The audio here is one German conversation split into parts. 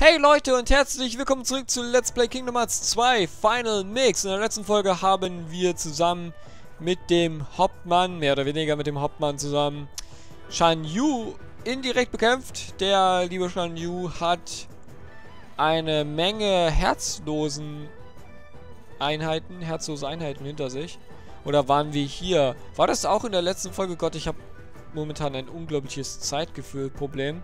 Hey Leute und herzlich willkommen zurück zu Let's Play Kingdom Hearts 2 Final Mix. In der letzten Folge haben wir zusammen mit dem Hauptmann, mehr oder weniger mit dem Hauptmann zusammen, Shan Yu indirekt bekämpft. Der liebe Shan Yu hat eine Menge herzlose Einheiten hinter sich. Oder waren wir hier? War das auch in der letzten Folge? Gott, ich habe momentan ein unglaubliches Zeitgefühl-Problem.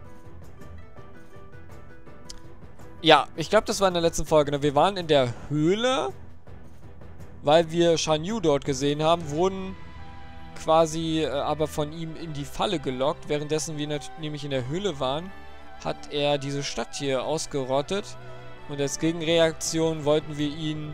Ja, ich glaube, das war in der letzten Folge. Ne? Wir waren in der Höhle, weil wir Shan Yu dort gesehen haben, wurden quasi aber von ihm in die Falle gelockt. Währenddessen wir nämlich in der Höhle waren, hat er diese Stadt hier ausgerottet. Und als Gegenreaktion wollten wir ihn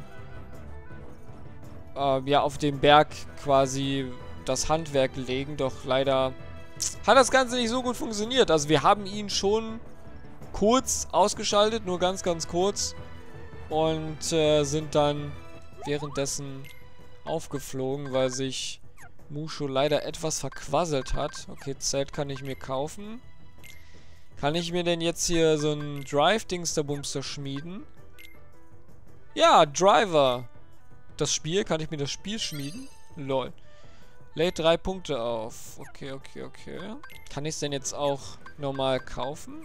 ja auf dem Berg quasi das Handwerk legen. Doch leider hat das Ganze nicht so gut funktioniert. Also wir haben ihn schon kurz ausgeschaltet, nur ganz, ganz kurz. Und sind dann währenddessen aufgeflogen, weil sich Musho leider etwas verquasselt hat. Okay, Zelt kann ich mir kaufen. Kann ich mir denn jetzt hier so ein Drive-Dingsterbumster schmieden? Ja, Driver. Das Spiel, kann ich mir das Spiel schmieden? Lol. Lädt 3 Punkte auf. Okay, okay, okay. Kann ich es denn jetzt auch normal kaufen?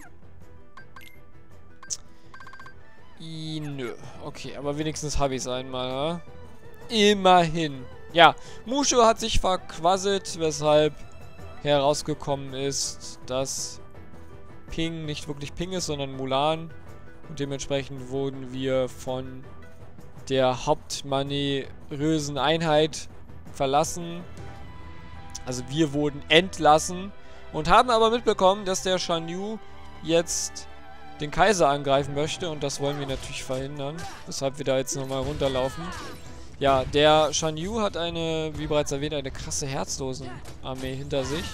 Nö. Okay, aber wenigstens habe ich es einmal, ja? Immerhin. Ja, Musho hat sich verquasselt, weshalb herausgekommen ist, dass Ping nicht wirklich Ping ist, sondern Mulan. Und dementsprechend wurden wir von der hauptmanövrösen Einheit verlassen. Also wir wurden entlassen und haben aber mitbekommen, dass der Shan Yu jetzt den Kaiser angreifen möchte und das wollen wir natürlich verhindern, weshalb wir da jetzt nochmal runterlaufen. Ja, der Shan Yu hat wie bereits erwähnt, eine krasse Herzlosen-Armee hinter sich.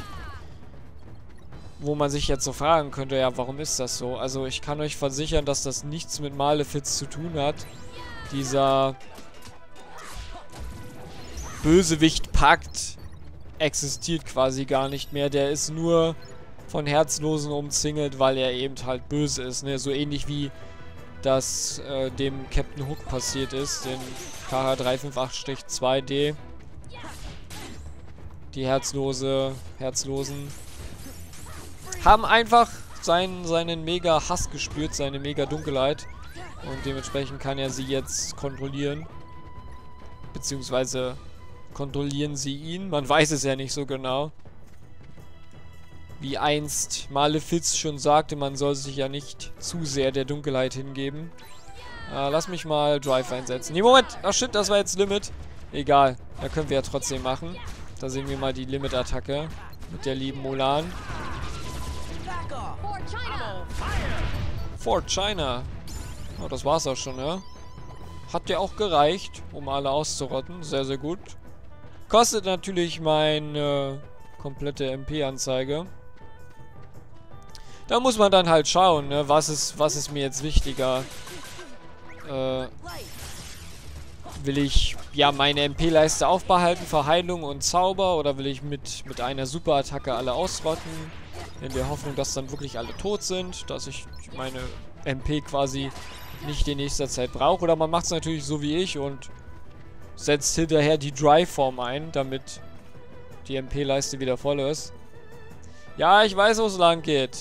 Wo man sich jetzt so fragen könnte, ja, warum ist das so? Also ich kann euch versichern, dass das nichts mit Malefiz zu tun hat. Dieser Bösewicht-Pakt existiert quasi gar nicht mehr. Der ist nur von Herzlosen umzingelt, weil er eben halt böse ist, ne? So ähnlich wie das dem Captain Hook passiert ist, den KH358-2D. Die Herzlosen haben einfach seinen mega Hass gespürt, seine mega Dunkelheit. Und dementsprechend kann er sie jetzt kontrollieren. Beziehungsweise kontrollieren sie ihn. Man weiß es ja nicht so genau. Wie einst Malefiz schon sagte, man soll sich ja nicht zu sehr der Dunkelheit hingeben. Lass mich mal Drive einsetzen. Nee, Moment! Ach shit, das war jetzt Limit. Egal, da können wir ja trotzdem machen. Da sehen wir mal die Limit-Attacke mit der lieben Mulan. Fort China. Oh, das war's auch schon, ja? Hat ja auch gereicht, um alle auszurotten. Sehr, sehr gut. Kostet natürlich meine komplette MP-Anzeige. Da muss man dann halt schauen, ne? Was ist mir jetzt wichtiger? Will ich ja meine MP-Leiste aufbehalten für Heilung und Zauber oder will ich mit einer Superattacke alle ausrotten? In der Hoffnung, dass dann wirklich alle tot sind, dass ich meine MP quasi nicht in nächster Zeit brauche. Oder man macht es natürlich so wie ich und setzt hinterher die Dry-Form ein, damit die MP-Leiste wieder voll ist. Ja, ich weiß, wo es lang geht.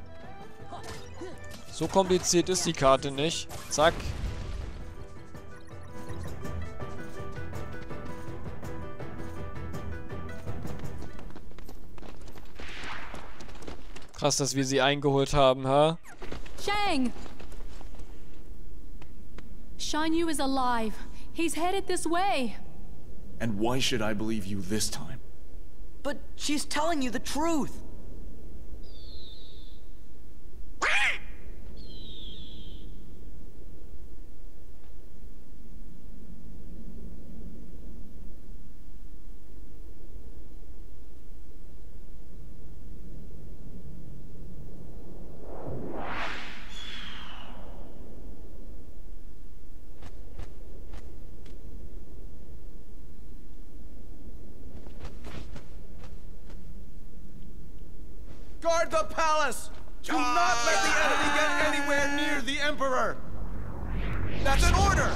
So kompliziert ist die Karte nicht. Zack. Krass, dass wir sie eingeholt haben, ha? Shang! Shan Yu is alive. He's headed this way. And why should I believe you this time? But she's telling you the truth. Guard the palace! Do not let the enemy get anywhere near the Emperor! That's an order!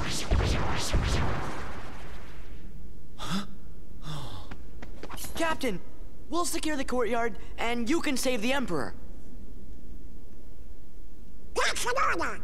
Captain, we'll secure the courtyard, and you can save the Emperor. That's an order.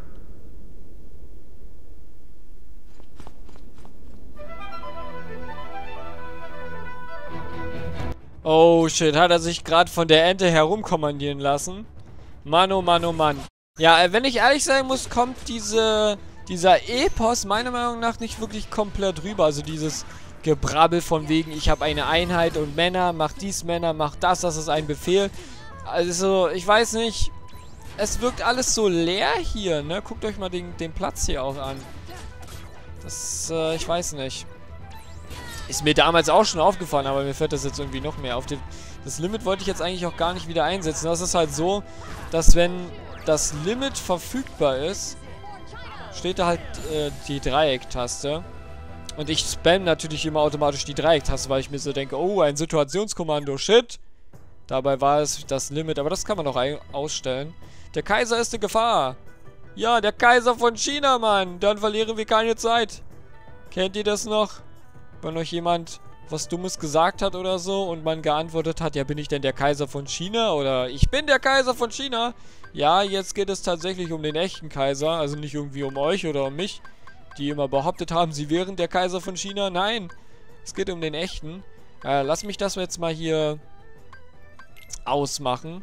Oh shit, hat er sich gerade von der Ente herumkommandieren lassen? Mann, oh Mann, oh Mann. Ja, wenn ich ehrlich sein muss, kommt dieser Epos meiner Meinung nach nicht wirklich komplett rüber. Also dieses Gebrabbel von wegen, ich habe eine Einheit und Männer, macht dies, Männer, macht das, das ist ein Befehl. Also, ich weiß nicht. Es wirkt alles so leer hier, ne? Guckt euch mal den Platz hier auch an. Das, ich weiß nicht. Ist mir damals auch schon aufgefallen, aber mir fällt das jetzt irgendwie noch mehr auf. Das Limit wollte ich jetzt eigentlich auch gar nicht wieder einsetzen. Das ist halt so, dass wenn das Limit verfügbar ist, steht da halt die Dreiecktaste. Und ich spam natürlich immer automatisch die Dreiecktaste, weil ich mir so denke, oh, ein Situationskommando, shit. Dabei war es das Limit, aber das kann man auch ausstellen. Der Kaiser ist in Gefahr. Ja, der Kaiser von China, Mann. Dann verlieren wir keine Zeit. Kennt ihr das noch? Wenn euch jemand was Dummes gesagt hat oder so und man geantwortet hat, ja, bin ich denn der Kaiser von China? Oder ich bin der Kaiser von China. Ja, jetzt geht es tatsächlich um den echten Kaiser, also nicht irgendwie um euch oder um mich, die immer behauptet haben, sie wären der Kaiser von China. Nein, es geht um den echten. Lass mich das jetzt mal hier ausmachen.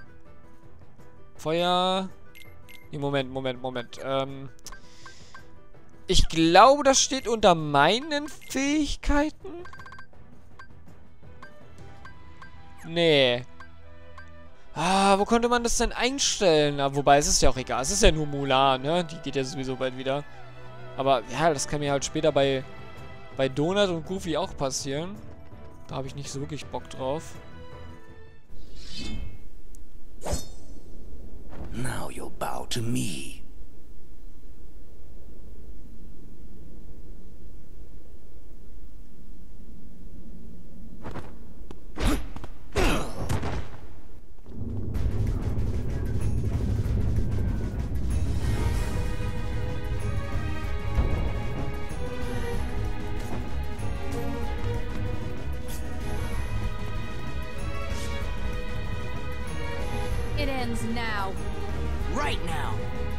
Feuer. Nee, Moment. Ich glaube, das steht unter meinen Fähigkeiten. Nee. Wo konnte man das denn einstellen? Wobei, es ist ja auch egal. Es ist ja nur Mulan, ne? Die geht ja sowieso bald wieder. Aber, ja, das kann mir halt später bei Donut und Goofy auch passieren. Da habe ich nicht so wirklich Bock drauf. Now you'll bow to me. It ends now. Right now.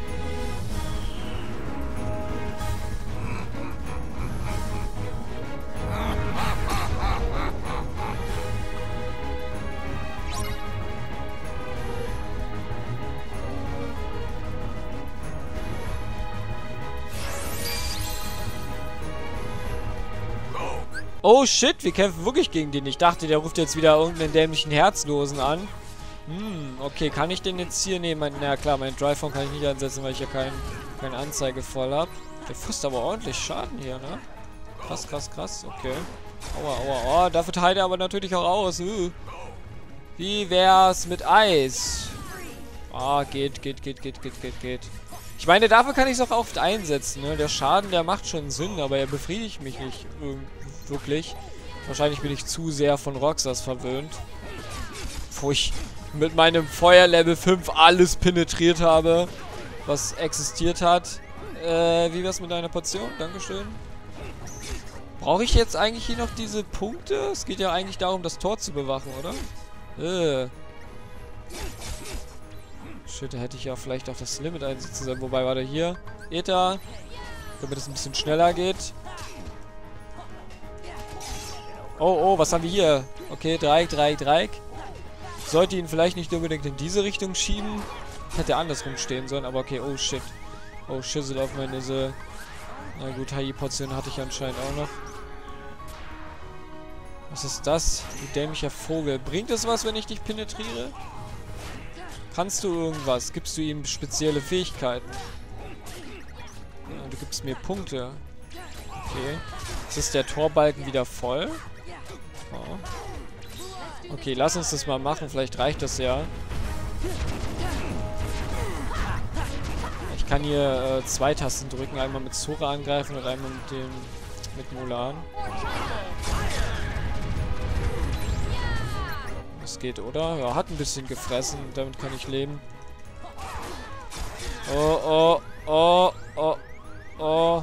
Oh shit, wir kämpfen wirklich gegen den. Ich dachte, der ruft jetzt wieder irgendeinen dämlichen Herzlosen an. Okay, kann ich den jetzt hier nehmen? Na klar, meinen Dryphone kann ich nicht einsetzen, weil ich ja keine Anzeige voll habe. Der frisst aber ordentlich Schaden hier, ne? Krass, okay. Aua. Oh, dafür teilt er aber natürlich auch aus. Wie wär's mit Eis? Geht. Ich meine, dafür kann ich es auch oft einsetzen, ne? Der Schaden, der macht schon Sinn, aber er befriedigt mich nicht wirklich. Wahrscheinlich bin ich zu sehr von Roxas verwöhnt. Wo ich mit meinem Feuer-Level 5 alles penetriert habe, was existiert hat. Wie wär's mit deiner Portion? Dankeschön. Brauche ich jetzt eigentlich hier noch diese Punkte? Es geht ja eigentlich darum, das Tor zu bewachen, oder? Shit, da hätte ich ja vielleicht auch das Limit einsetzen sollen. Wobei, warte, hier. Eta. Damit es ein bisschen schneller geht. Oh, was haben wir hier? Okay, Dreieck. Sollte ihn vielleicht nicht unbedingt in diese Richtung schieben. Hätte andersrum stehen sollen, aber okay, oh shit. Oh, Schüssel auf meine Nisse. Na gut, Hai-Portion hatte ich anscheinend auch noch. Was ist das? Du dämlicher Vogel. Bringt es was, wenn ich dich penetriere? Kannst du irgendwas? Gibst du ihm spezielle Fähigkeiten? Ja, du gibst mir Punkte. Okay. Jetzt ist der Torbalken wieder voll. Oh. Okay, lass uns das mal machen. Vielleicht reicht das ja. Ich kann hier 2 Tasten drücken. Einmal mit Sora angreifen und einmal mit Mulan. Das geht, oder? Ja, hat ein bisschen gefressen. Damit kann ich leben. Oh, oh, oh, oh, oh.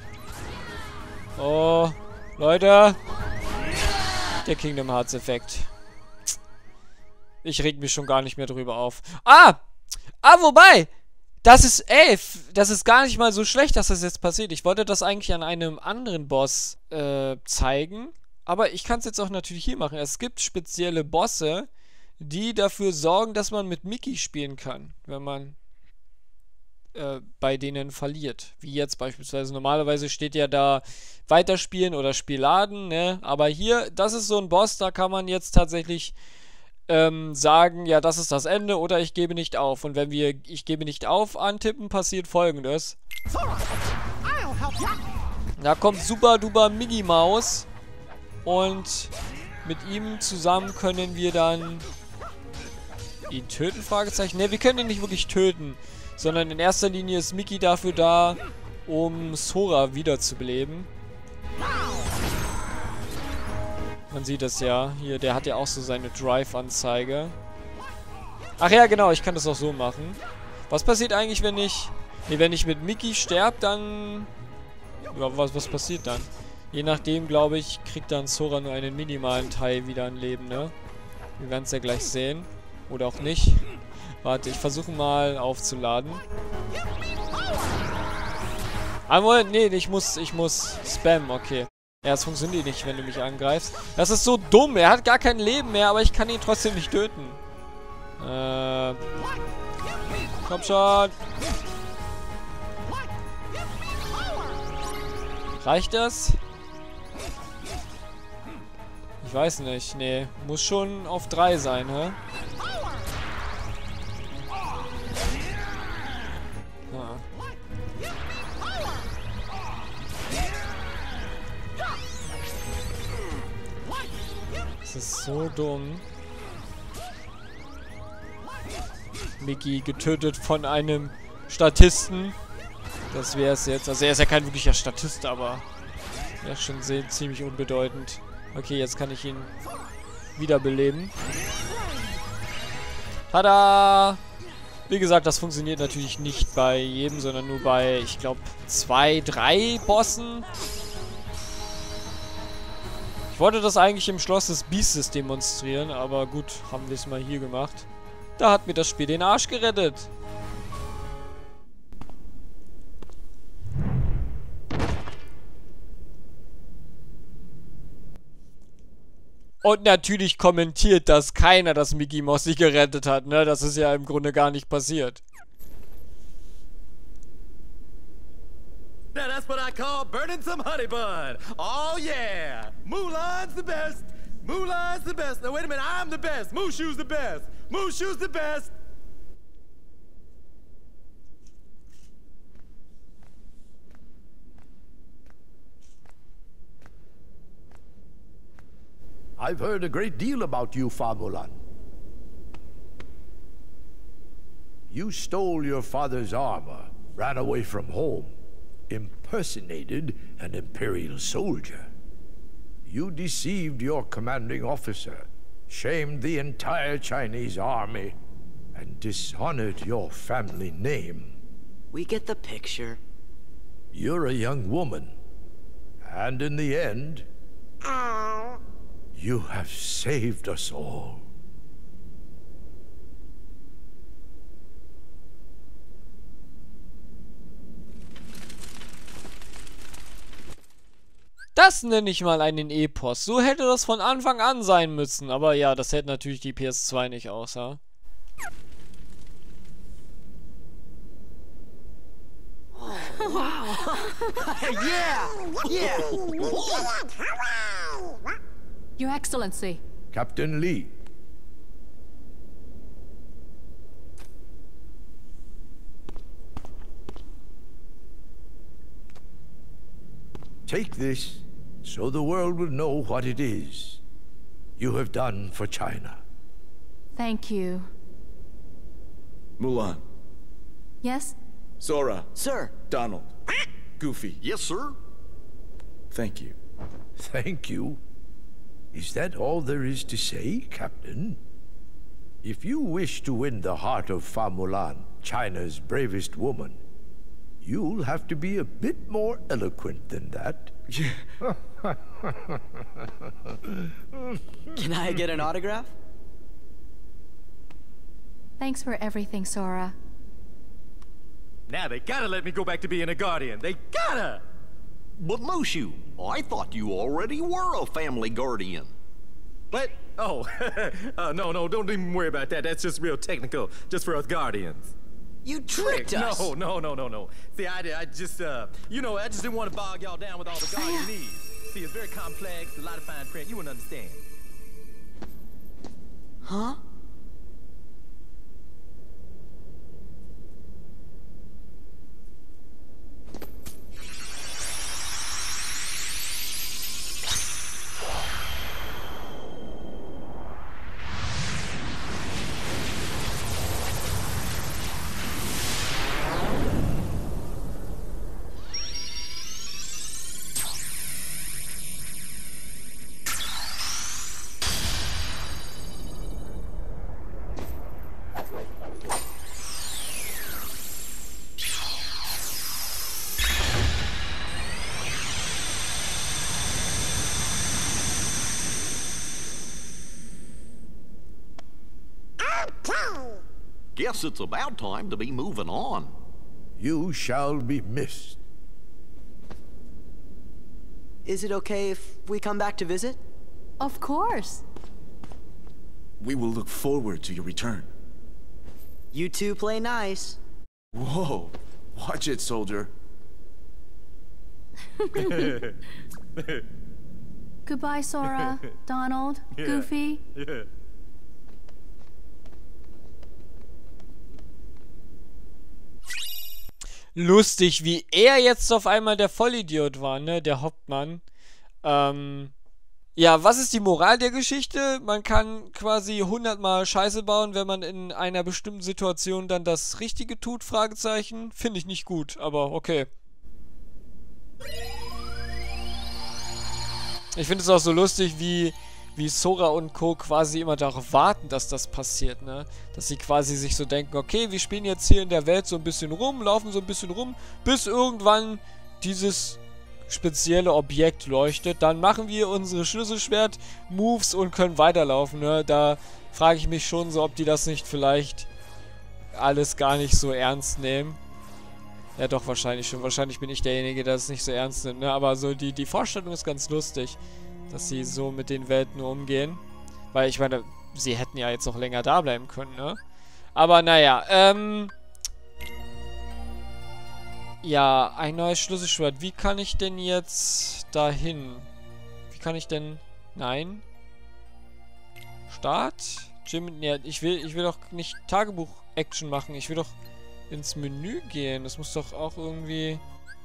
Oh, Leute. Der Kingdom Hearts Effekt. Ich reg mich schon gar nicht mehr drüber auf. Wobei, das ist gar nicht mal so schlecht, dass das jetzt passiert. Ich wollte das eigentlich an einem anderen Boss zeigen, aber ich kann es jetzt auch natürlich hier machen. Es gibt spezielle Bosse, die dafür sorgen, dass man mit Mickey spielen kann, wenn man bei denen verliert. Wie jetzt beispielsweise. Normalerweise steht ja da Weiterspielen oder Spielladen, ne? Aber hier, das ist so ein Boss, da kann man jetzt tatsächlich sagen, ja, das ist das Ende oder ich gebe nicht auf. Und wenn wir ich gebe nicht auf antippen, passiert Folgendes. Da kommt Super Duper Mickey Maus und mit ihm zusammen können wir dann ihn töten, Fragezeichen. Ne, wir können ihn nicht wirklich töten, sondern in erster Linie ist Mickey dafür da, um Sora wiederzubeleben. Man sieht es ja. Hier, der hat ja auch so seine Drive-Anzeige. Ach ja, genau, ich kann das auch so machen. Was passiert eigentlich, wenn ich... Ne, wenn ich mit Mickey sterbe, dann... Ja, was passiert dann? Je nachdem, glaube ich, kriegt dann Sora nur einen minimalen Teil wieder an Leben, ne? Wir werden es ja gleich sehen. Oder auch nicht. Warte, ich versuche mal aufzuladen. Moment, nee, ich muss spammen, okay. Ja, es funktioniert nicht, wenn du mich angreifst. Das ist so dumm. Er hat gar kein Leben mehr, aber ich kann ihn trotzdem nicht töten. Komm schon. Reicht das? Ich weiß nicht. Nee, muss schon auf 3 sein, hä? Das ist so dumm. Mickey getötet von einem Statisten. Das wäre es jetzt. Also er ist ja kein wirklicher Statist, aber er ist schon ziemlich unbedeutend. Okay, jetzt kann ich ihn wiederbeleben. Tada! Wie gesagt, das funktioniert natürlich nicht bei jedem, sondern nur bei, ich glaube, 2, 3 Bossen. Ich wollte das eigentlich im Schloss des Biestes demonstrieren, aber gut, haben wir es mal hier gemacht. Da hat mir das Spiel den Arsch gerettet. Und natürlich kommentiert, dass keiner das Mickey Mouse gerettet hat, ne? Das ist ja im Grunde gar nicht passiert. Now that's what I call burning some honey bun. Oh yeah! Mulan's the best! Mulan's the best! Now wait a minute, I'm the best! Mushu's the best! Mushu's the best! I've heard a great deal about you, Fa Mulan. You stole your father's armor, ran away from home, impersonated an Imperial soldier. You deceived your commanding officer, shamed the entire Chinese army, and dishonored your family name. We get the picture. You're a young woman, and in the end, you have saved us all. Das nenne ich mal einen Epos. So hätte das von Anfang an sein müssen. Aber ja, das hält natürlich die PS2 nicht aus, ja. Yeah! Yeah! Your Excellency. Captain Lee. Take this, so the world will know what it is you have done for China. Thank you. Mulan. Yes? Sora. Sir. Donald. Goofy. Yes, sir. Thank you. Thank you. Is that all there is to say, Captain? If you wish to win the heart of Fa Mulan, China's bravest woman, you'll have to be a bit more eloquent than that. Can I get an autograph? Thanks for everything, Sora. Now they gotta let me go back to being a guardian. They gotta! But Mushu, I thought you already were a family guardian. What? Oh, no, don't even worry about that. That's just real technical, just for us guardians. You tricked us! No. See, I just, you know, I just didn't want to bog y'all down with all the guardian needs. See, it's very complex, a lot of fine print, you wouldn't understand. Huh? Guess it's about time to be moving on. You shall be missed. Is it okay if we come back to visit? Of course. We will look forward to your return. You two play nice. Whoa, watch it, soldier. Goodbye, Sora, Donald, Goofy. Yeah. Lustig, wie er jetzt auf einmal der Vollidiot war, ne? Der Hauptmann. Ja, was ist die Moral der Geschichte? Man kann quasi 100-mal Scheiße bauen, wenn man in einer bestimmten Situation dann das Richtige tut, Fragezeichen. Finde ich nicht gut, aber okay. Ich finde es auch so lustig, wie Sora und Co. quasi immer darauf warten, dass das passiert, ne? Dass sie quasi sich so denken, okay, wir spielen jetzt hier in der Welt so ein bisschen rum, laufen so ein bisschen rum, bis irgendwann dieses spezielle Objekt leuchtet. Dann machen wir unsere Schlüsselschwert-Moves und können weiterlaufen, ne? Da frage ich mich schon so, ob die das nicht vielleicht alles gar nicht so ernst nehmen. Ja, doch, wahrscheinlich schon. Wahrscheinlich bin ich derjenige, der es nicht so ernst nimmt, ne? Aber so die Vorstellung ist ganz lustig, dass sie so mit den Welten umgehen. Weil, ich meine, sie hätten ja jetzt noch länger da bleiben können, ne? Aber, naja, ja, ein neues Schlüsselschwert. Wie kann ich denn jetzt dahin? Wie kann ich denn... Nein. Start? Jim, ja, ich will doch nicht Tagebuch-Action machen. Ich will doch ins Menü gehen. Das muss doch auch irgendwie...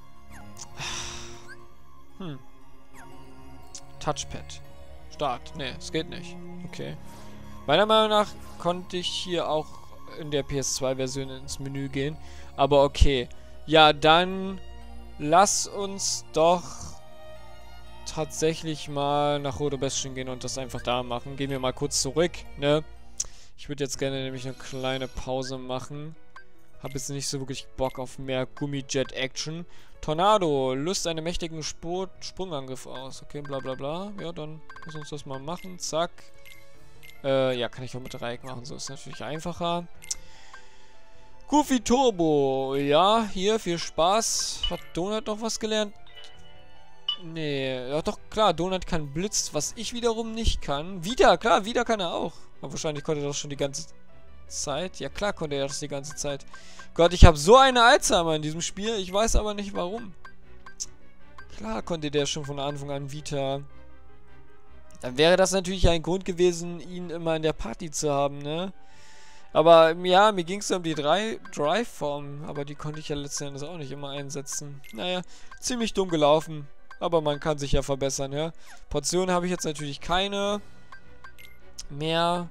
Touchpad. Start. Ne, es geht nicht. Okay. Meiner Meinung nach konnte ich hier auch in der PS2-Version ins Menü gehen. Aber okay. Ja, dann lass uns doch tatsächlich mal nach Rote Bastion gehen und das einfach da machen. Gehen wir mal kurz zurück, ne? Ich würde jetzt gerne nämlich eine kleine Pause machen. Hab jetzt nicht so wirklich Bock auf mehr Gummijet-Action. Tornado löst einen mächtigen Sprungangriff aus. Okay, bla bla bla. Ja, dann lass uns das mal machen. Zack. Ja, kann ich auch mit Dreieck machen. So ist natürlich einfacher. Goofy Turbo. Ja, hier, viel Spaß. Hat Donut noch was gelernt? Nee, ja doch, klar, Donut kann Blitz, was ich wiederum nicht kann. Wieder, klar, wieder kann er auch. Aber wahrscheinlich konnte er das schon die ganze Zeit. Ja, klar konnte er das die ganze Zeit. Gott, ich habe so eine Alzheimer in diesem Spiel. Ich weiß aber nicht warum. Klar konnte der schon von Anfang an Vita. Dann wäre das natürlich ein Grund gewesen, ihn immer in der Party zu haben, ne? Aber ja, mir ging es um die Drive-Formen. Aber die konnte ich ja letzten Endes auch nicht immer einsetzen. Naja, ziemlich dumm gelaufen. Aber man kann sich ja verbessern, ja. Portionen habe ich jetzt natürlich keine mehr.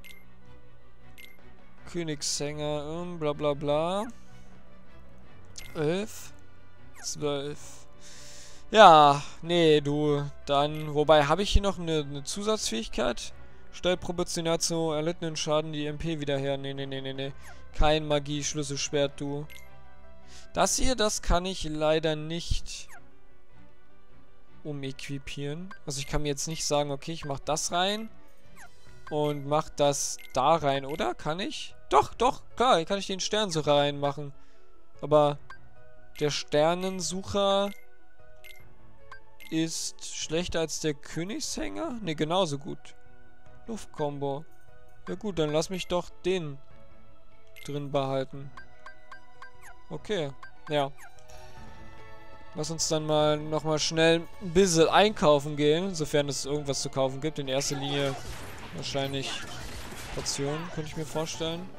Königshänger, bla bla bla. 11. 12. Ja, nee, du. Dann, wobei, habe ich hier noch eine Zusatzfähigkeit? Stellt proportional zu erlittenen Schaden die MP wieder her. Nee. Kein Magie-Schlüsselschwert, du. Das hier, das kann ich leider nicht umequipieren. Also ich kann mir jetzt nicht sagen, okay, ich mach das rein und mach das da rein, oder? Kann ich? Doch, klar, kann ich den Sternensucher reinmachen. Aber der Sternensucher ist schlechter als der Königshänger? Ne, genauso gut. Luftkombo. Ja gut, dann lass mich doch den drin behalten. Okay, ja. Lass uns dann mal nochmal schnell ein bisschen einkaufen gehen, sofern es irgendwas zu kaufen gibt. In erster Linie wahrscheinlich Portionen, könnte ich mir vorstellen.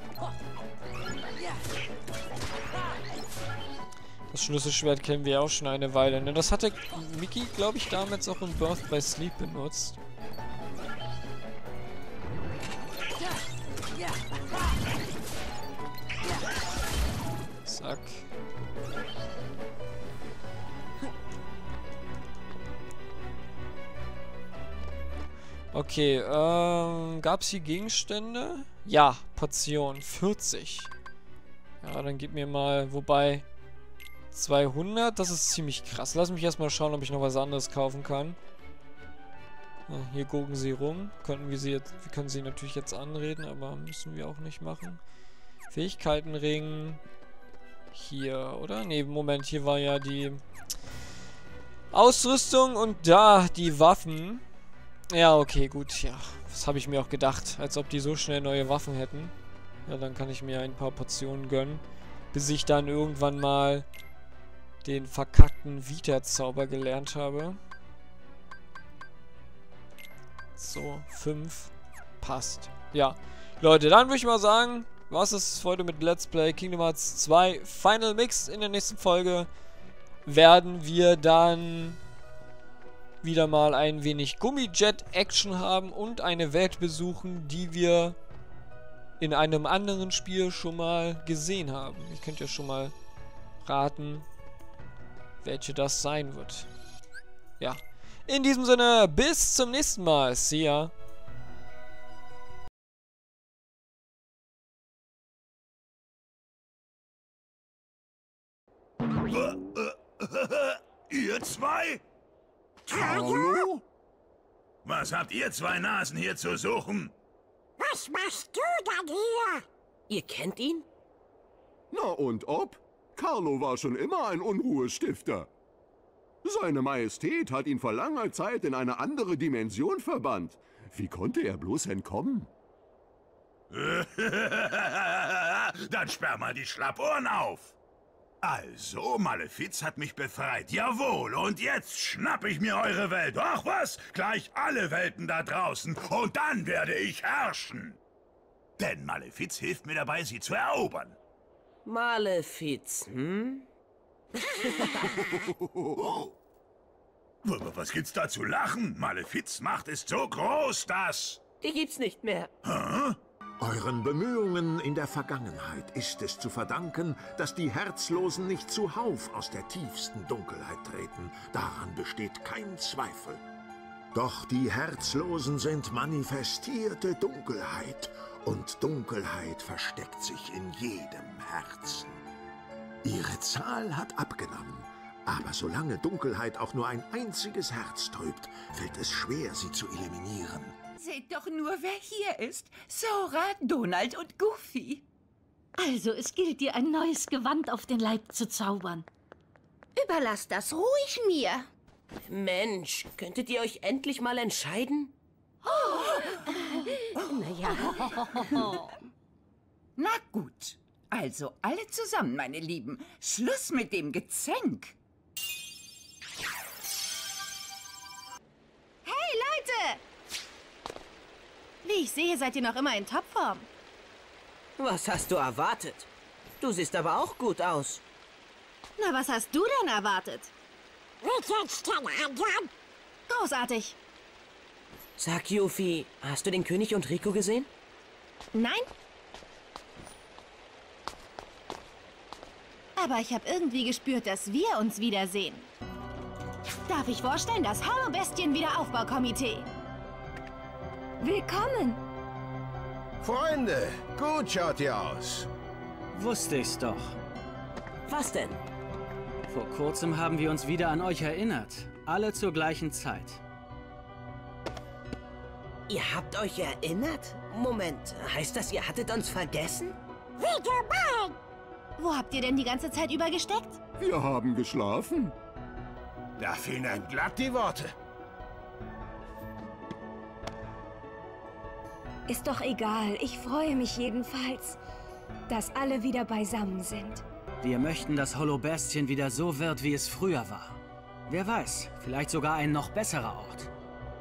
Das Schlüsselschwert kennen wir auch schon eine Weile, ne? Das hatte Mickey, glaube ich, damals auch in Birth by Sleep benutzt. Zack. Okay, gab es hier Gegenstände? Ja, Portion, 40. Ja, dann gib mir mal, wobei 200, das ist ziemlich krass. Lass mich erstmal schauen, ob ich noch was anderes kaufen kann. Ja, hier gucken sie rum. Wir können sie natürlich jetzt anreden, aber müssen wir auch nicht machen. Fähigkeitenring. Hier, oder? Ne, Moment, hier war ja die Ausrüstung und da die Waffen. Ja, okay, gut, ja. Das habe ich mir auch gedacht. Als ob die so schnell neue Waffen hätten. Ja, dann kann ich mir ein paar Portionen gönnen. Bis ich dann irgendwann mal den verkackten Vita-Zauber gelernt habe. So, 5. Passt. Ja. Leute, dann würde ich mal sagen, was ist heute mit Let's Play Kingdom Hearts 2 Final Mix. In der nächsten Folge werden wir dann wieder mal ein wenig Gummijet-Action haben und eine Welt besuchen, die wir in einem anderen Spiel schon mal gesehen haben. Ihr könnt ja schon mal raten, welche das sein wird. Ja. In diesem Sinne, bis zum nächsten Mal. See ya. Ihr zwei? Hallo? Was habt ihr zwei Nasen hier zu suchen? Was machst du denn hier? Ihr kennt ihn? Na und ob? Carlo war schon immer ein Unruhestifter. Seine Majestät hat ihn vor langer Zeit in eine andere Dimension verbannt. Wie konnte er bloß entkommen? Dann sperr mal die Schlappohren auf. Also, Malefiz hat mich befreit. Jawohl, und jetzt schnapp ich mir eure Welt. Ach was, gleich alle Welten da draußen. Und dann werde ich herrschen. Denn Malefiz hilft mir dabei, sie zu erobern. Malefiz, hm? Was gibt's da zu lachen? Malefiz' Macht ist so groß, dass... Die gibt's nicht mehr. Hä? Euren Bemühungen in der Vergangenheit ist es zu verdanken, dass die Herzlosen nicht zuhauf aus der tiefsten Dunkelheit treten. Daran besteht kein Zweifel. Doch die Herzlosen sind manifestierte Dunkelheit, und Dunkelheit versteckt sich in jedem Herzen. Ihre Zahl hat abgenommen, aber solange Dunkelheit auch nur ein einziges Herz trübt, fällt es schwer, sie zu eliminieren. Seht doch nur, wer hier ist. Sora, Donald und Goofy. Also, es gilt dir, ein neues Gewand auf den Leib zu zaubern. Überlasst das ruhig mir. Mensch, könntet ihr euch endlich mal entscheiden? Naja. Na gut. Also, alle zusammen, meine Lieben. Schluss mit dem Gezänk. Hey, Leute! Wie ich sehe, seid ihr noch immer in Topform. Was hast du erwartet? Du siehst aber auch gut aus. Na, was hast du denn erwartet? Wie geht's den anderen? Großartig. Sag, Yuffie, hast du den König und Rico gesehen? Nein? Aber ich habe irgendwie gespürt, dass wir uns wiedersehen. Darf ich vorstellen, das Hollow Bestien Wiederaufbaukomitee? Willkommen. Freunde, gut schaut ihr aus. Wusste ich's doch. Was denn? Vor kurzem haben wir uns wieder an euch erinnert. Alle zur gleichen Zeit. Ihr habt euch erinnert? Moment, heißt das, ihr hattet uns vergessen? Wie gemein! Wo habt ihr denn die ganze Zeit über gesteckt? Wir haben geschlafen. Da fehlen einem glatt die Worte. Ist doch egal. Ich freue mich jedenfalls, dass alle wieder beisammen sind. Wir möchten, dass Holobastien wieder so wird, wie es früher war. Wer weiß, vielleicht sogar ein noch besserer Ort.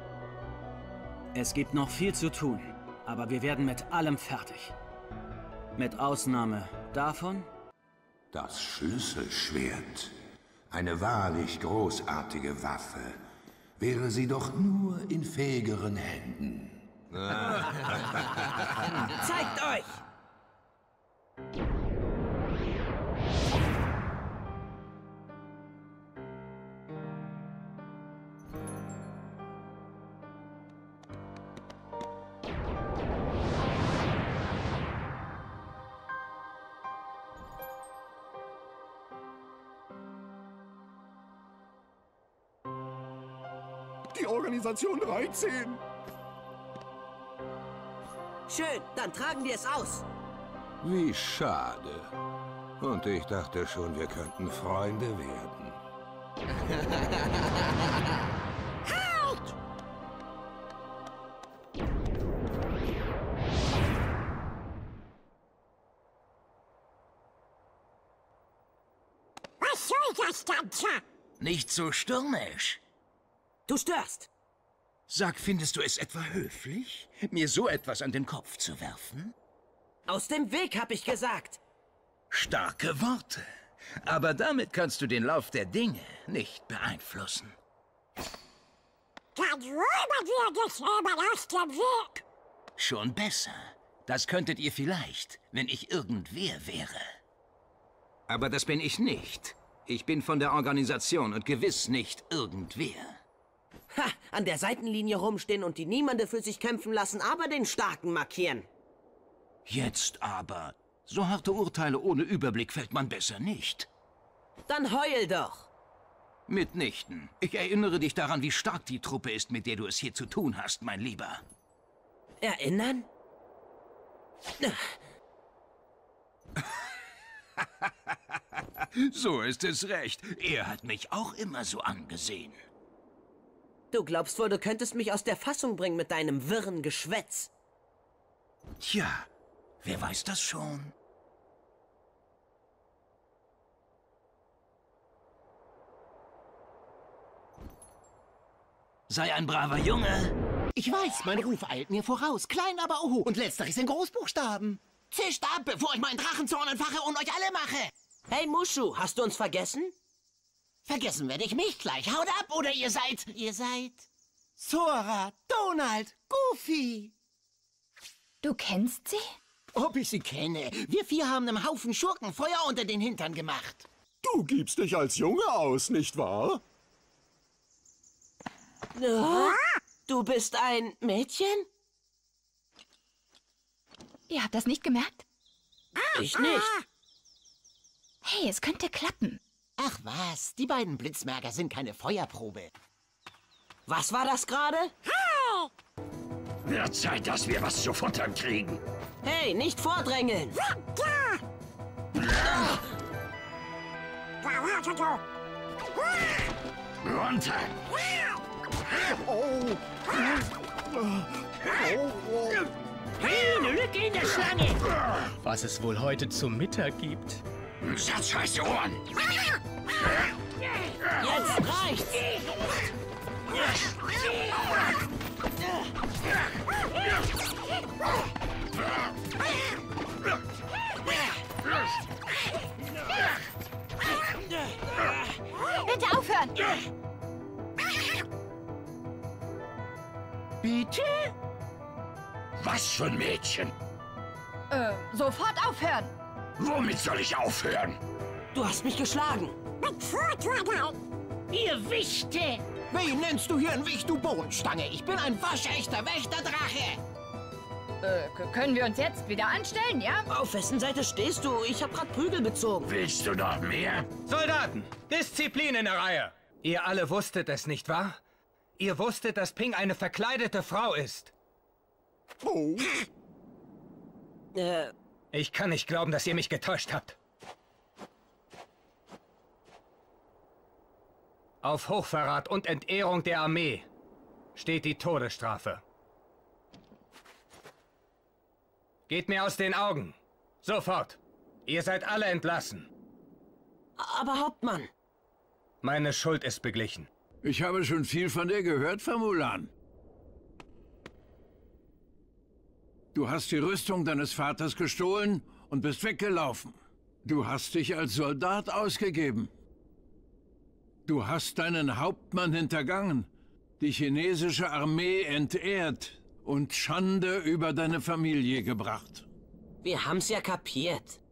Es gibt noch viel zu tun, aber wir werden mit allem fertig. Mit Ausnahme davon? Das Schlüsselschwert. Eine wahrlich großartige Waffe. Wäre sie doch nur in fähigeren Händen. Zeigt euch! Die Organisation 13. Schön, dann tragen wir es aus. Wie schade. Und ich dachte schon, wir könnten Freunde werden. Halt! Was soll das Ganze? Nicht so stürmisch. Du störst. Sag, findest du es etwa höflich, mir so etwas an den Kopf zu werfen? Aus dem Weg, hab ich gesagt. Starke Worte. Aber damit kannst du den Lauf der Dinge nicht beeinflussen. Dann räumen wir dich einmal aus dem Weg. Schon besser. Das könntet ihr vielleicht, wenn ich irgendwer wäre. Aber das bin ich nicht. Ich bin von der Organisation und gewiss nicht irgendwer. Ha, an der Seitenlinie rumstehen und die Niemande für sich kämpfen lassen, aber den Starken markieren. Jetzt aber. So harte Urteile ohne Überblick fällt man besser nicht. Dann heul doch. Mitnichten. Ich erinnere dich daran, wie stark die Truppe ist, mit der du es hier zu tun hast, mein Lieber. Erinnern? So ist es recht. Er hat mich auch immer so angesehen. Du glaubst wohl, du könntest mich aus der Fassung bringen mit deinem wirren Geschwätz. Tja, wer weiß das schon? Sei ein braver Junge. Ich weiß, mein Ruf eilt mir voraus. Klein, aber oho. Und letzteres in Großbuchstaben. Zischt ab, bevor ich meinen Drachenzorn entfache und euch alle mache. Hey, Mushu, hast du uns vergessen? Vergessen werde ich mich gleich. Haut ab, oder ihr seid... Sora, Donald, Goofy. Du kennst sie? Ob ich sie kenne? Wir vier haben einem Haufen Schurken Feuer unter den Hintern gemacht. Du gibst dich als Junge aus, nicht wahr? Du bist ein Mädchen? Ihr habt das nicht gemerkt? Ich nicht. Hey, es könnte klappen. Ach was, die beiden Blitzmerker sind keine Feuerprobe. Was war das gerade? Wird Zeit, dass wir was zu futtern kriegen. Hey, nicht vordrängeln. Runter. Hey, eine Lücke in der Schlange. Was es wohl heute zum Mittag gibt. Satz heiße Ohren. Jetzt reicht's. Bitte aufhören! Bitte? Was für ein Mädchen? Sofort aufhören! Womit soll ich aufhören? Du hast mich geschlagen. Mit Vortragen. Ihr Wichte! Wen nennst du hier ein Wicht, du Bohnenstange? Ich bin ein waschechter Wächterdrache. Können wir uns jetzt wieder anstellen, ja? Auf wessen Seite stehst du? Ich hab grad Prügel bezogen. Willst du noch mehr? Soldaten, Disziplin in der Reihe. Ihr alle wusstet es, nicht wahr? Ihr wusstet, dass Ping eine verkleidete Frau ist. Oh. Ich kann nicht glauben, dass ihr mich getäuscht habt. Auf Hochverrat und Entehrung der Armee steht die Todesstrafe. Geht mir aus den Augen. Sofort. Ihr seid alle entlassen. Aber Hauptmann. Meine Schuld ist beglichen. Ich habe schon viel von dir gehört, Famulan. Du hast die Rüstung deines Vaters gestohlen und bist weggelaufen. Du hast dich als Soldat ausgegeben. Du hast deinen Hauptmann hintergangen, die chinesische Armee entehrt und Schande über deine Familie gebracht. Wir haben's ja kapiert.